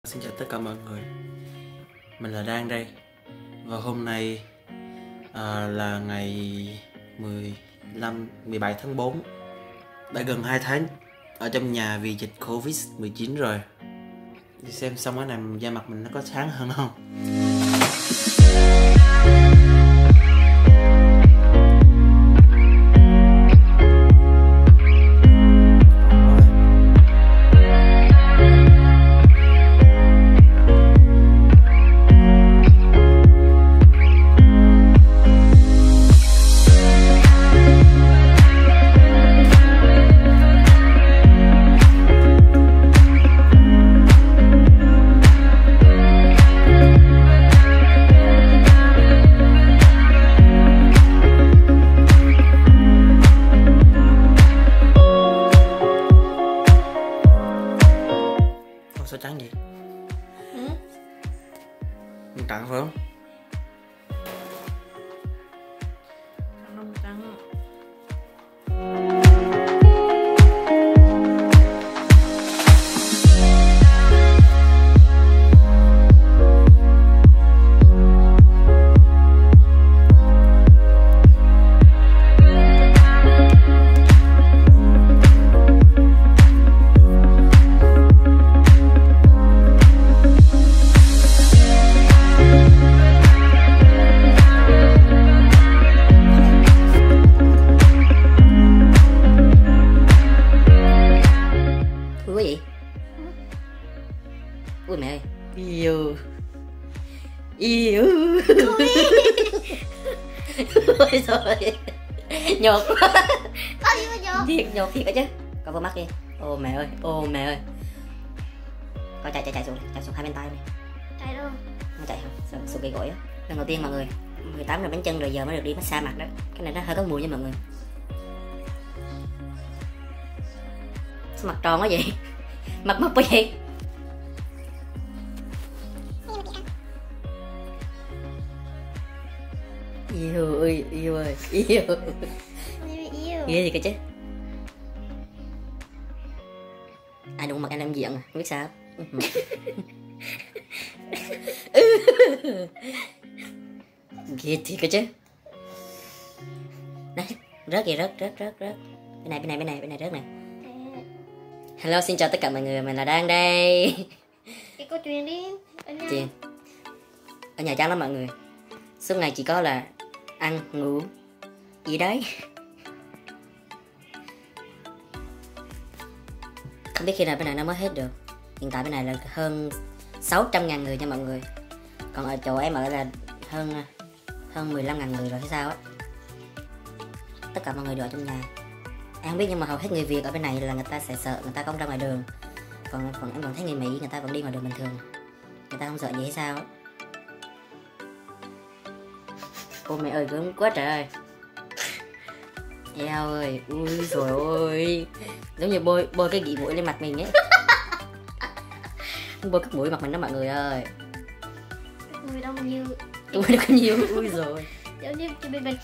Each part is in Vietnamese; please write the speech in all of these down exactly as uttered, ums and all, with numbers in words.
Xin chào tất cả mọi người, mình là Đan đây. Và hôm nay à, là ngày mười lăm, mười bảy tháng tư. Đã gần hai tháng ở trong nhà vì dịch Covid mười chín rồi. Đi xem xong cái này da mặt mình nó có sáng hơn không? Sao trắng vậy? Ừ? Mình trắng phải không? Không trắng. Ui gì? Ui mẹ ơi. Yêu. Yêu. Ôi trời. Nhột quá. Có gì mà nhột? Thiệt nhột thiệt đó chứ. Coi vô mắt đi. Ô mẹ ơi, ô mẹ ơi. Coi chạy chạy chạy xuống, chạy xuống hai bên tay này. Chạy đâu? Nó chạy không? Xuống, xuống cái gối á. Lần đầu tiên mọi người, mười tám giờ bánh chân rồi giờ mới được đi massage mặt đó. Cái này nó hơi có mùi nha mọi người. Sao mặt tròn quá vậy? Mặt mốc quá vậy? Yêu ơi, yêu ơi, yêu. Yêu. Ghê gì cơ chứ. Ai đụng mặt anh làm diện à, không biết sao. Ghê thiệt cơ chứ. Đấy, rớt kìa, rớt, rớt, rớt, rớt. Bên này, bên này, bên này, bên này rớt nè. Hello, xin chào tất cả mọi người, mình là Đan đây. Cái câu chuyện đi. Chuyện ở nhà chán lắm mọi người. Suốt ngày chỉ có là ăn, ngủ, gì đấy. Không biết khi nào bên này nó mới hết được. Hiện tại bên này là hơn sáu trăm ngàn người nha mọi người. Còn ở chỗ em ở là hơn hơn mười lăm ngàn người rồi hay sao á. Tất cả mọi người đều ở trong nhà. Em không biết nhưng mà hầu hết người Việt ở bên này là người ta sẽ sợ, người ta không ra ngoài đường. Còn còn em còn thấy người Mỹ người ta vẫn đi ngoài đường bình thường. Người ta không sợ gì hay sao á. Ô mẹ ơi gớm quá trời ơi. Eo ơi, ui trời ơi. Giống như bôi bôi cái gỉ mũi lên mặt mình ấy. Bôi cái mũi mặt mình đó mọi người ơi. Người đâu nhiều. Tôi đâu có nhiều, ui rồi. Giống như chị bình bình.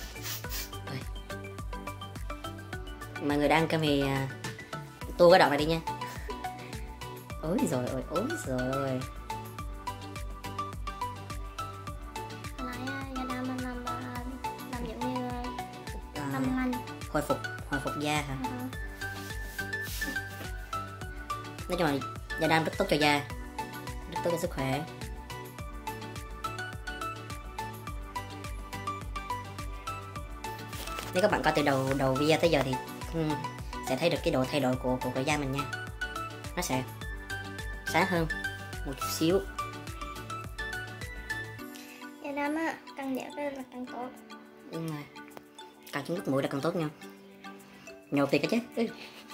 Mọi người đang cơm thì tua cái đoạn này đi nha. Ôi rồi ôi, ôi rồi ôi. Hồi nãy gia nam mình làm làm giống như À, làm lành. hồi phục hồi phục da hả? Ừ. Nói chung là da đam rất tốt cho da, rất tốt cho sức khỏe. Nếu các bạn coi từ đầu đầu video tới giờ thì um, sẽ thấy được cái độ thay đổi của của, của da mình nha. Nó sẽ sáng hơn một chút xíu. Gia nam á, càng dẻo cái là càng tốt. Đúng rồi. Càng trúng nước mũi là càng tốt nha. Nhột thiệt cái chứ.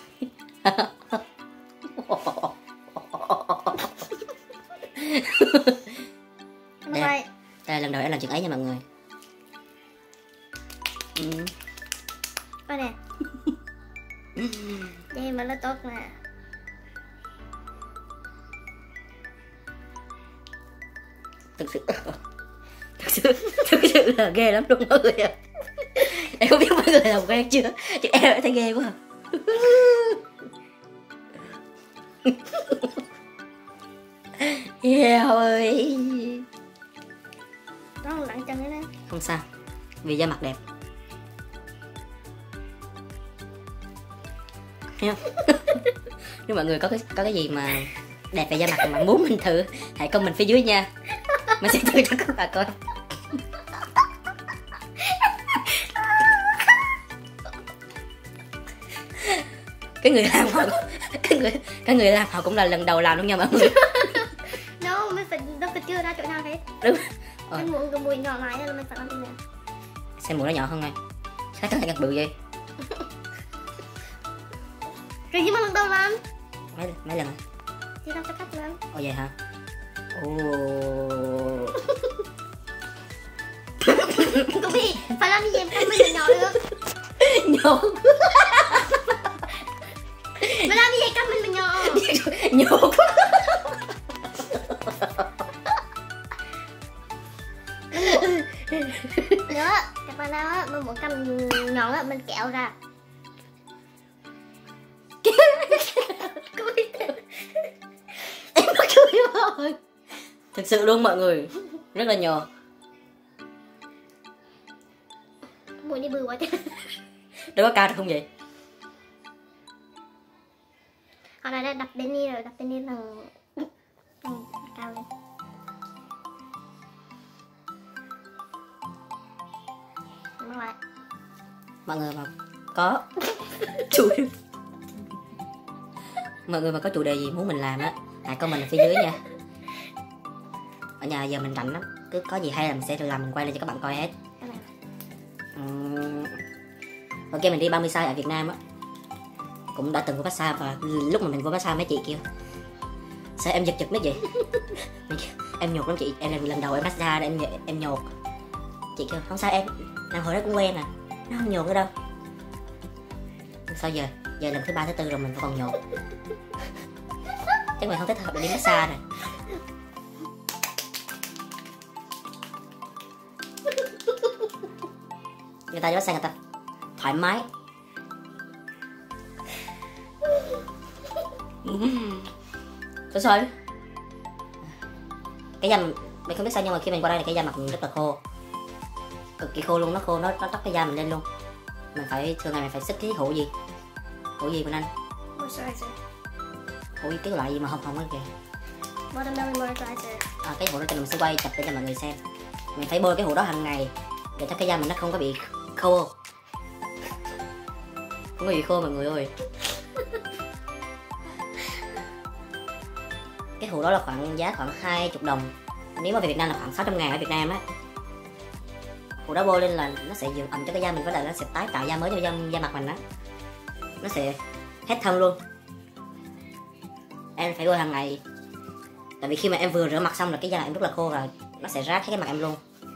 Đây, đây là lần đầu em làm chuyện ấy nha mọi người. Ừ. Coi nè. Vậy mà nó tốt nè. Thực sự thực sự thực sự là ghê lắm luôn mọi người ạ. Em không biết mọi người làm quen chưa chứ em đã thấy ghê quá. Eo ơi. Đó là lặng chân đấy nè. Không sao, vì da mặt đẹp. Thấy không? Nếu mọi người có cái có cái gì mà đẹp về da mặt mà muốn mình thử, hãy comment phía dưới nha. Mình sẽ thử cho các bạn coi. Cái người làm họ cái người cái người làm họ cũng là lần đầu làm luôn nha mọi người. No, mình phải đâu phải chưa ra chỗ nào hết. Đúng. Ờ. Mình muốn cái mũi nhỏ này là mình phải làm gì nè. Xem mũi nó nhỏ hơn này. Sao cái này càng bự vậy? Rồi nhưng mà lần đầu làm. Mấy mấy lần. Thì làm cho khách làm. Ồ vậy hả? Ồ. Cô bị phải làm gì em không mình nhỏ được. Nhỏ. Mà làm gì cách mình mình nhỏ. Nhỏ quá. Nữa, các bạn nào á mà muốn cầm nhọn á mình kéo ra. Em mắc cười rồi. Thực sự luôn mọi người, rất là nhỏ. Mũi đi bự quá chứ. Đâu có cao được không vậy? Họ đã đập bên đi rồi, đập bên đi thằng thằng cao lên. Đúng rồi. Mọi người mà có chủ mọi người mà có chủ đề gì muốn mình làm á, hãy comment ở phía dưới nha. Ở nhà giờ mình rảnh lắm, cứ có gì hay là mình sẽ làm, mình quay lên cho các bạn coi hết. Uhm. Ok, mình đi ba mươi size ở Việt Nam á, cũng đã từng vô massage, và lúc mà mình vô massage mấy chị kêu sao em giật giật mấy vậy. Em nhột lắm chị, em là lần đầu em massage em em nhột. Chị kêu không sao em, làm hồi đó cũng quen à, nó không nhột nữa đâu. Sao giờ giờ lần thứ ba thứ tư rồi mình vẫn còn nhột. Chắc mày không thích hợp để đi massage này. Người ta đi massage người ta thoải mái. Sao sao? Cái da mình, mình không biết sao nhưng mà khi mình qua đây thì cái da mặt mình rất là khô, cực kỳ khô luôn, nó khô, nó nó tóc cái da mình lên luôn. Mình phải thường ngày mình phải xức cái hũ gì, hũ gì mình anh? Moisturizer. Hũ cái loại gì mà hồng hồng ấy kìa. Watermelon moisturizer. À, cái hũ đó thì mình sẽ quay chụp để cho mọi người xem. Mình phải bôi cái hũ đó hàng ngày để cho cái da mình nó không có bị khô. Không có bị khô mọi người ơi. Cái hũ đó là khoảng giá khoảng hai mươi đồng, nếu mà về Việt Nam là khoảng sáu trăm ngàn ở Việt Nam á. Hũ đó bôi lên là nó sẽ dưỡng ẩm cho cái da mình, với lại nó sẽ tái tạo da mới cho da, da mặt mình á, nó sẽ hết thâm luôn. Em phải bôi hàng ngày, tại vì khi mà em vừa rửa mặt xong là cái da em rất là khô rồi, nó sẽ rát hết cái mặt em luôn,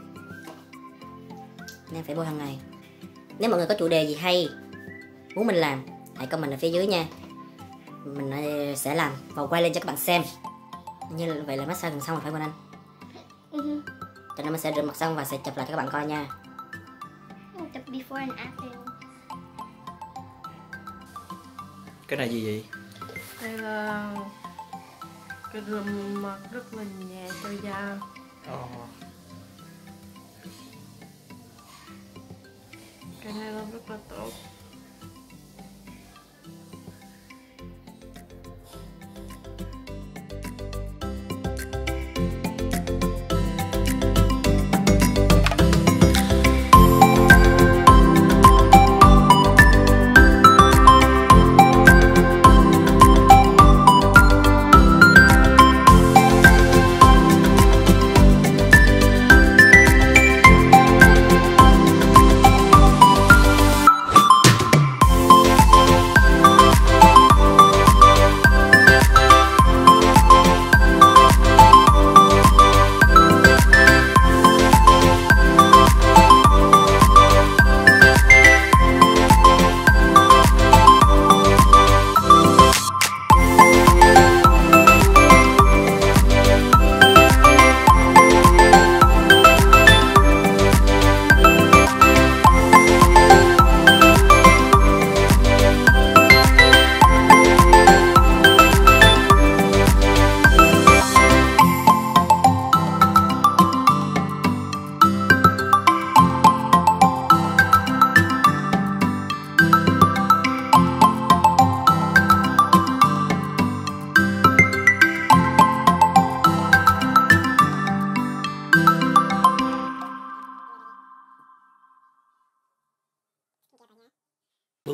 nên em phải bôi hàng ngày. Nếu mọi người có chủ đề gì hay muốn mình làm, hãy comment ở phía dưới nha, mình sẽ làm và quay lên cho các bạn xem. Như vậy là massage gần xong rồi phải không anh? Uh-huh. Cho nên mình sẽ rửa mặt xong và sẽ chụp lại cho các bạn coi nha. Chụp before and after. Cái này gì vậy? Đây là cái rườm mặt rất là nhẹ cho da. Ồ. Cái này là rất là tốt.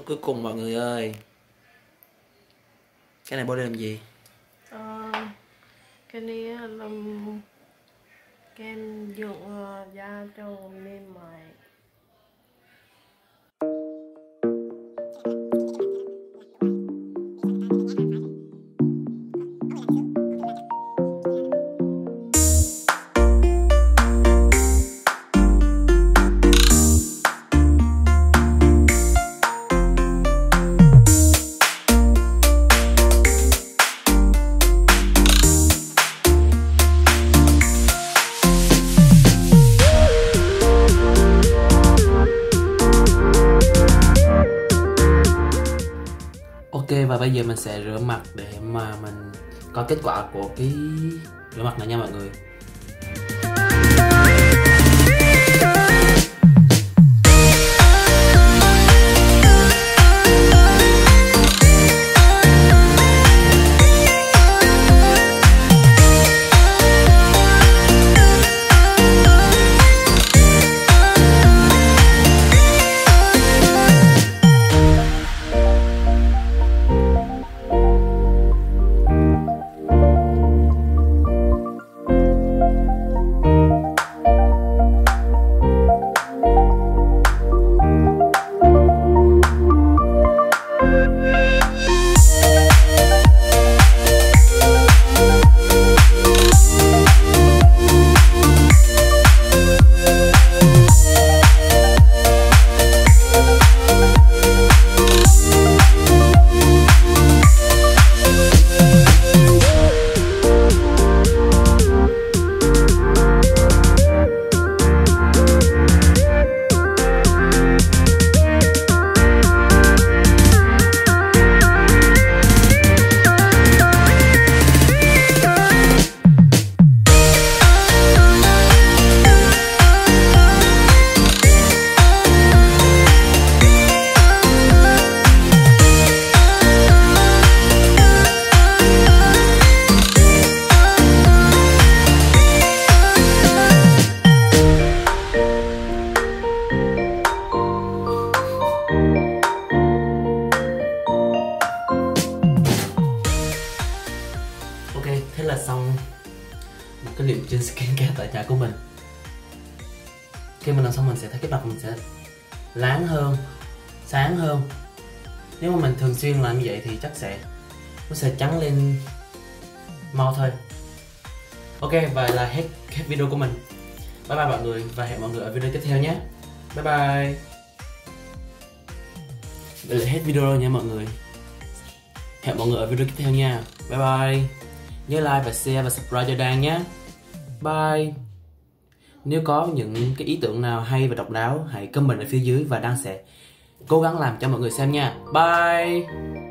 cuối cùng mọi người ơi. Cái này bôi lên làm gì? Ờ, cái này làm kem dưỡng uh, da cho mềm mại. Ok, và bây giờ mình sẽ rửa mặt để mà mình có kết quả của cái rửa mặt này nha mọi người. Thế là xong một cái liệu trình skincare tại nhà của mình. Khi mình làm xong mình sẽ thấy cái mặt mình sẽ láng hơn, sáng hơn. Nếu mà mình thường xuyên làm như vậy thì chắc sẽ nó sẽ trắng lên mau thôi. Ok, và là hết hết video của mình. Bye bye mọi người và hẹn mọi người ở video tiếp theo nhé. Bye bye. Đây là hết video rồi nha mọi người. Hẹn mọi người ở video tiếp theo nha. Bye bye. Nhớ like và share và subscribe cho Đan nhé. Bye. Nếu có những cái ý tưởng nào hay và độc đáo hãy comment ở phía dưới và Đan sẽ cố gắng làm cho mọi người xem nha. Bye.